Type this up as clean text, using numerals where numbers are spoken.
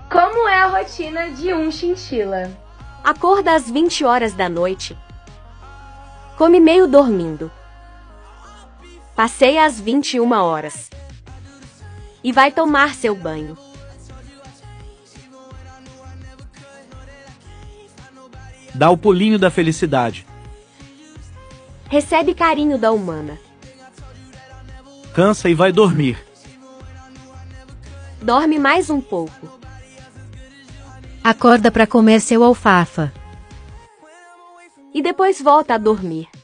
Como é a rotina de um chinchila? Acorda às 20 horas da noite. Come meio dormindo. Passeia às 21 horas. E vai tomar seu banho. Dá o pulinho da felicidade. Recebe carinho da humana. Cansa e vai dormir. Dorme mais um pouco. Acorda para comer seu alfafa. E depois volta a dormir.